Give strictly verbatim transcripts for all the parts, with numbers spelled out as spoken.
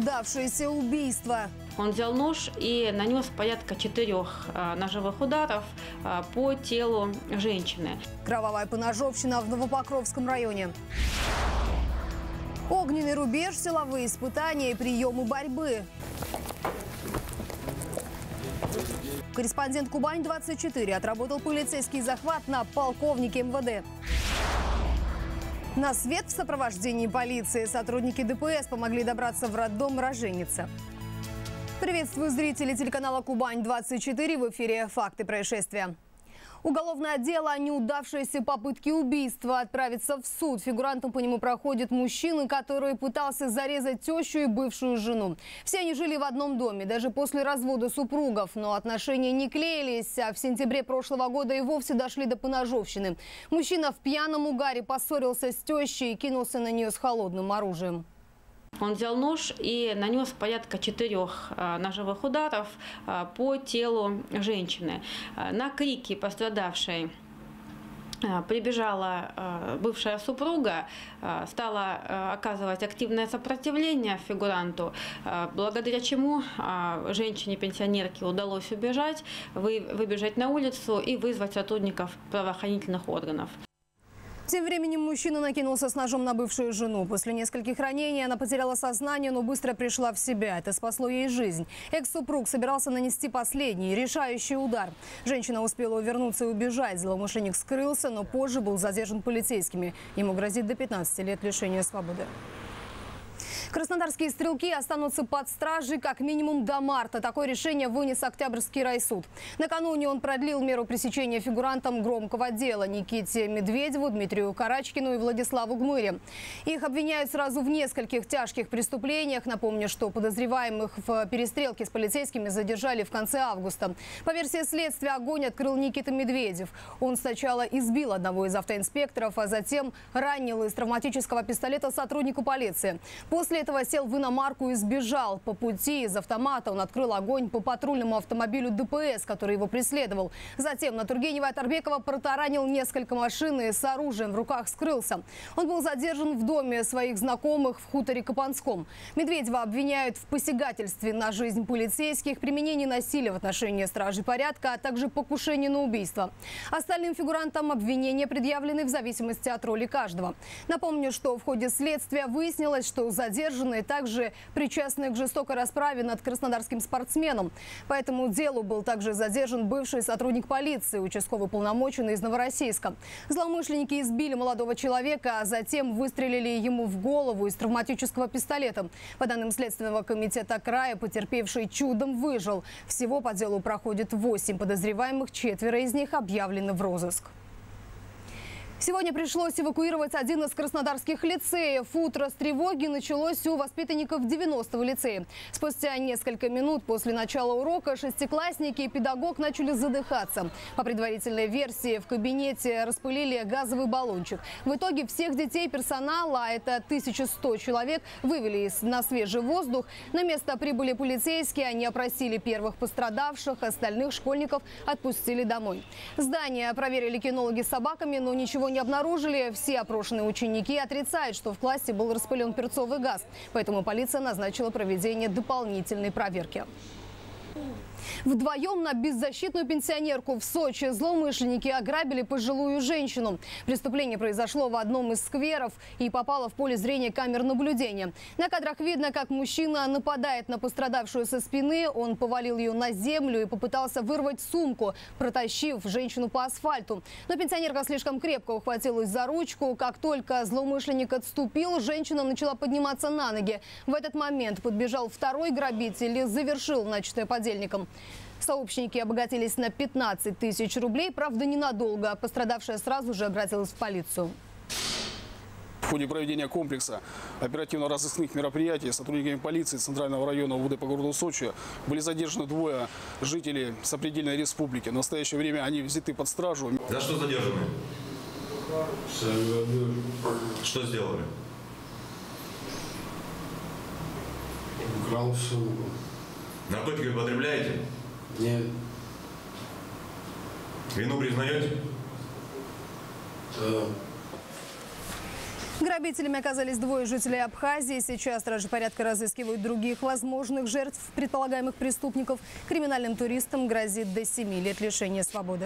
неудавшееся убийство. Он взял нож и нанес порядка четырех ножевых ударов по телу женщины. Кровавая поножовщина в Новопокровском районе. Огненный рубеж, силовые испытания и приемы борьбы. Корреспондент Кубань двадцать четыре отработал полицейский захват на полковнике эм вэ дэ. На свет в сопровождении полиции сотрудники дэ пэ эс помогли добраться в роддом роженицы. Приветствую зрителей телеканала Кубань двадцать четыре, в эфире «Факты происшествия». Уголовное дело о неудавшейся попытке убийства отправится в суд. Фигурантом по нему проходит мужчина, который пытался зарезать тещу и бывшую жену. Все они жили в одном доме, даже после развода супругов. Но отношения не клеились, а в сентябре прошлого года и вовсе дошли до поножовщины. Мужчина в пьяном угаре поссорился с тещей и кинулся на нее с холодным оружием. Он взял нож и нанес порядка четырех ножевых ударов по телу женщины. На крики пострадавшей прибежала бывшая супруга, стала оказывать активное сопротивление фигуранту, благодаря чему женщине-пенсионерке удалось убежать, выбежать на улицу и вызвать сотрудников правоохранительных органов. Тем временем мужчина накинулся с ножом на бывшую жену. После нескольких ранений она потеряла сознание, но быстро пришла в себя. Это спасло ей жизнь. Экс-супруг собирался нанести последний, решающий удар. Женщина успела увернуться и убежать. Злоумышленник скрылся, но позже был задержан полицейскими. Ему грозит до пятнадцати лет лишения свободы. Краснодарские стрелки останутся под стражей как минимум до марта. Такое решение вынес Октябрьский райсуд. Накануне он продлил меру пресечения фигурантам громкого дела Никите Медведеву, Дмитрию Карачкину и Владиславу Гмыре. Их обвиняют сразу в нескольких тяжких преступлениях. Напомню, что подозреваемых в перестрелке с полицейскими задержали в конце августа. По версии следствия, огонь открыл Никита Медведев. Он сначала избил одного из автоинспекторов, а затем ранил из травматического пистолета сотрудника полиции. После этого сел в иномарку и сбежал. По пути из автомата он открыл огонь по патрульному автомобилю дэ пэ эс, который его преследовал. Затем на Тургенева и Оторбекова протаранил несколько машин и с оружием в руках скрылся. Он был задержан в доме своих знакомых в хуторе Копанском. Медведева обвиняют в посягательстве на жизнь полицейских, применении насилия в отношении стражей порядка, а также покушении на убийство. Остальным фигурантам обвинения предъявлены в зависимости от роли каждого. Напомню, что в ходе следствия выяснилось, что задержанные также причастны к жестокой расправе над краснодарским спортсменом. По этому делу был также задержан бывший сотрудник полиции, участковый уполномоченный из Новороссийска. Злоумышленники избили молодого человека, а затем выстрелили ему в голову из травматического пистолета. По данным Следственного комитета края, потерпевший чудом выжил. Всего по делу проходит восемь подозреваемых, четверо из них объявлены в розыск. Сегодня пришлось эвакуировать один из краснодарских лицеев. Утро с тревоги началось у воспитанников девяностого лицея. Спустя несколько минут после начала урока шестиклассники и педагог начали задыхаться. По предварительной версии, в кабинете распылили газовый баллончик. В итоге всех детей персонала, а это тысяча сто человек, вывели на свежий воздух. На место прибыли полицейские, они опросили первых пострадавших, остальных школьников отпустили домой. Здание проверили кинологи с собаками, но ничего не не обнаружили. Все опрошенные ученики отрицают, что в классе был распылен перцовый газ. Поэтому полиция назначила проведение дополнительной проверки. Вдвоем на беззащитную пенсионерку в Сочи злоумышленники ограбили пожилую женщину. Преступление произошло в одном из скверов и попало в поле зрения камер наблюдения. На кадрах видно, как мужчина нападает на пострадавшую со спины. Он повалил ее на землю и попытался вырвать сумку, протащив женщину по асфальту. Но пенсионерка слишком крепко ухватилась за ручку. Как только злоумышленник отступил, женщина начала подниматься на ноги. В этот момент подбежал второй грабитель и завершил начатое подельником. Сообщники обогатились на пятнадцать тысяч рублей, правда ненадолго. Пострадавшая сразу же обратилась в полицию. В ходе проведения комплекса оперативно-розыскных мероприятий сотрудниками полиции Центрального района УВД по городу Сочи были задержаны двое жителей сопредельной республики. В настоящее время они взяты под стражу. За что задержаны? Что сделали? Украл сумку. Наркотики употребляете? Нет. Вину признаете? Да. Грабителями оказались двое жителей Абхазии. Сейчас стражи порядка разыскивают других возможных жертв предполагаемых преступников. Криминальным туристам грозит до семи лет лишения свободы.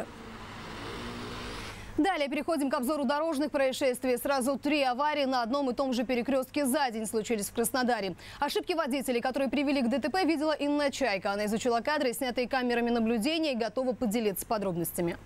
Далее переходим к обзору дорожных происшествий. Сразу три аварии на одном и том же перекрестке за день случились в Краснодаре. Ошибки водителей, которые привели к ДТП, видела Инна Чайка. Она изучила кадры, снятые камерами наблюдения, и готова поделиться подробностями.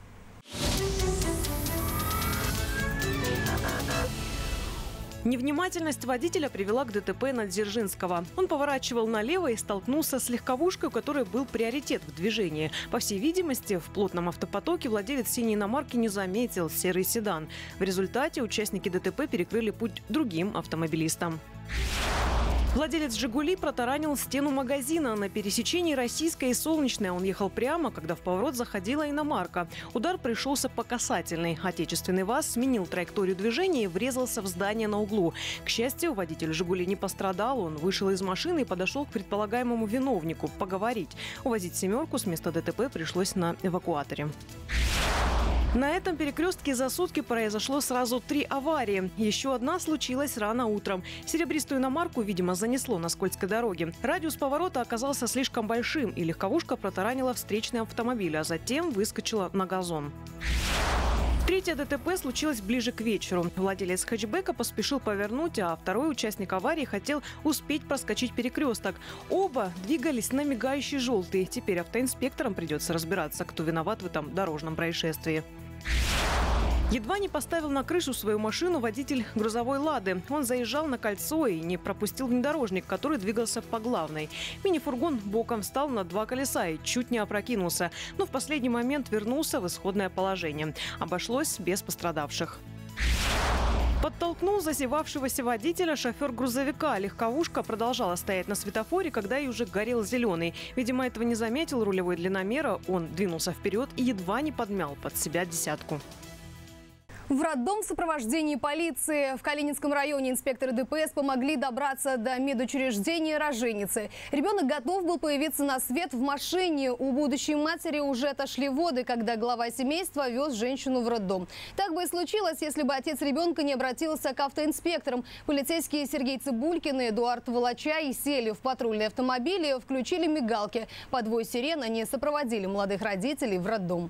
Невнимательность водителя привела к ДТП на Дзержинского. Он поворачивал налево и столкнулся с легковушкой, у которой был приоритет в движении. По всей видимости, в плотном автопотоке владелец синей иномарки не заметил серый седан. В результате участники ДТП перекрыли путь другим автомобилистам. Владелец «Жигули» протаранил стену магазина. На пересечении Российской и Солнечной он ехал прямо, когда в поворот заходила иномарка. Удар пришелся по касательной. Отечественный ВАЗ сменил траекторию движения и врезался в здание на углу. К счастью, водитель «Жигули» не пострадал. Он вышел из машины и подошел к предполагаемому виновнику поговорить. Увозить «семерку» с места ДТП пришлось на эвакуаторе. На этом перекрестке за сутки произошло сразу три аварии. Еще одна случилась рано утром. Серебристую иномарку, видимо, занесло на скользкой дороге. Радиус поворота оказался слишком большим, и легковушка протаранила встречный автомобиль, а затем выскочила на газон. Третье ДТП случилось ближе к вечеру. Владелец хэтчбека поспешил повернуть, а второй участник аварии хотел успеть проскочить перекресток. Оба двигались на мигающий желтый. Теперь автоинспекторам придется разбираться, кто виноват в этом дорожном происшествии. Едва не поставил на крышу свою машину водитель грузовой «Лады». Он заезжал на кольцо и не пропустил внедорожник, который двигался по главной. Мини-фургон боком встал на два колеса и чуть не опрокинулся, но в последний момент вернулся в исходное положение. Обошлось без пострадавших. Подтолкнул засевавшегося водителя шофер грузовика. Легковушка продолжала стоять на светофоре, когда и уже горел зеленый. Видимо, этого не заметил рулевой длинномера. Он двинулся вперед и едва не подмял под себя десятку. В роддом в сопровождении полиции. В Калининском районе инспекторы ДПС помогли добраться до медучреждения роженицы. Ребенок готов был появиться на свет в машине. У будущей матери уже отошли воды, когда глава семейства вез женщину в роддом. Так бы и случилось, если бы отец ребенка не обратился к автоинспекторам. Полицейские Сергей Цыбулькин и Эдуард Волочай сели в патрульные автомобили, включили мигалки. Под вой сирен они сопроводили молодых родителей в роддом.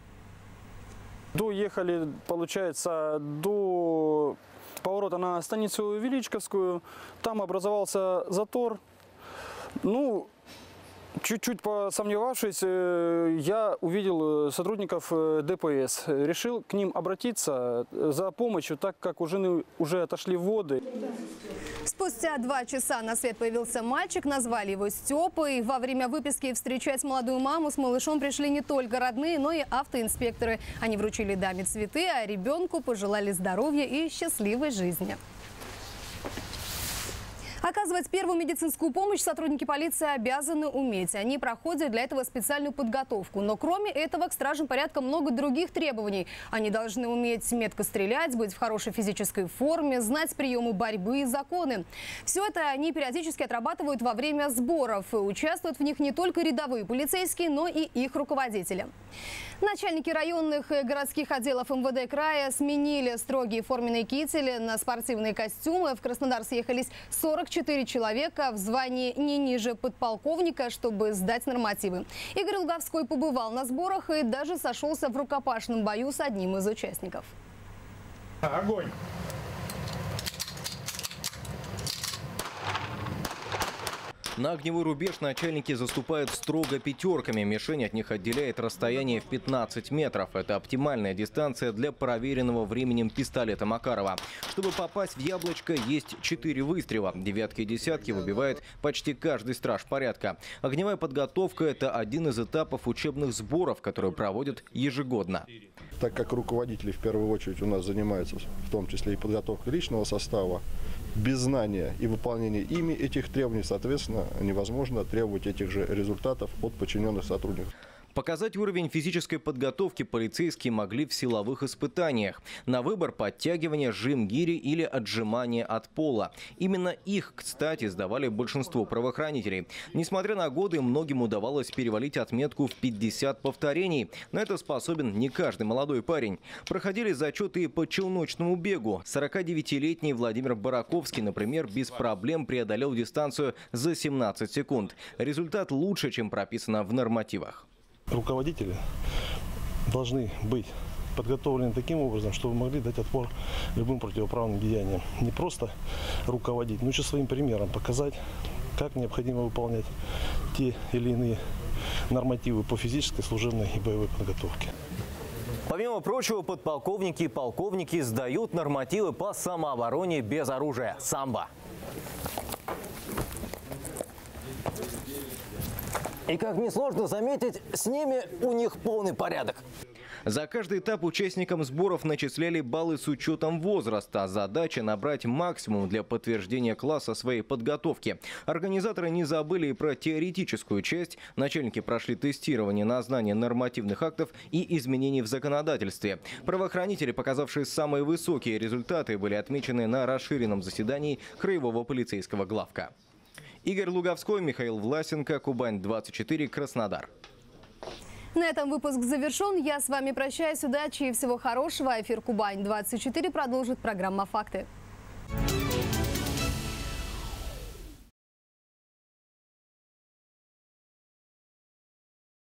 Доехали, получается, до поворота на станицу Величковскую. Там образовался затор. Ну, чуть-чуть посомневавшись, я увидел сотрудников ДПС. Решил к ним обратиться за помощью, так как уже, уже отошли воды. Спустя два часа на свет появился мальчик, назвали его Степой. Во время выписки встречать молодую маму с малышом пришли не только родные, но и автоинспекторы. Они вручили даме цветы, а ребенку пожелали здоровья и счастливой жизни. Оказывать первую медицинскую помощь сотрудники полиции обязаны уметь. Они проходят для этого специальную подготовку. Но кроме этого к стражам порядка много других требований. Они должны уметь метко стрелять, быть в хорошей физической форме, знать приемы борьбы и законы. Все это они периодически отрабатывают во время сборов. И участвуют в них не только рядовые полицейские, но и их руководители. Начальники районных и городских отделов МВД края сменили строгие форменные кители на спортивные костюмы. В Краснодар съехались сорок четыре человека в звании не ниже подполковника, чтобы сдать нормативы. Игорь Луговской побывал на сборах и даже сошелся в рукопашном бою с одним из участников. Огонь! На огневой рубеж начальники заступают строго пятерками. Мишень от них отделяет расстояние в пятнадцать метров. Это оптимальная дистанция для проверенного временем пистолета Макарова. Чтобы попасть в яблочко, есть четыре выстрела. Девятки и десятки выбивает почти каждый страж порядка. Огневая подготовка – это один из этапов учебных сборов, которые проводят ежегодно. Так как руководители в первую очередь у нас занимаются в том числе и подготовкой личного состава, без знания и выполнения ими этих требований, соответственно, невозможно требовать этих же результатов от подчиненных сотрудников. Показать уровень физической подготовки полицейские могли в силовых испытаниях. На выбор подтягивание, жим гири или отжимание от пола. Именно их, кстати, сдавали большинство правоохранителей. Несмотря на годы, многим удавалось перевалить отметку в пятьдесят повторений. На это способен не каждый молодой парень. Проходили зачеты и по челночному бегу. сорокадевятилетний Владимир Бараковский, например, без проблем преодолел дистанцию за семнадцать секунд. Результат лучше, чем прописано в нормативах. Руководители должны быть подготовлены таким образом, чтобы могли дать отпор любым противоправным деяниям. Не просто руководить, но еще своим примером показать, как необходимо выполнять те или иные нормативы по физической, служебной и боевой подготовке. Помимо прочего, подполковники и полковники сдают нормативы по самообороне без оружия – самбо. И, как несложно заметить, с ними у них полный порядок. За каждый этап участникам сборов начисляли баллы с учетом возраста. Задача – набрать максимум для подтверждения класса своей подготовки. Организаторы не забыли и про теоретическую часть. Начальники прошли тестирование на знание нормативных актов и изменений в законодательстве. Правоохранители, показавшие самые высокие результаты, были отмечены на расширенном заседании Краевого полицейского главка. Игорь Луговской, Михаил Власенко, Кубань двадцать четыре, Краснодар. На этом выпуск завершен. Я с вами прощаюсь. Удачи и всего хорошего. Эфир Кубань двадцать четыре продолжит программа «Факты».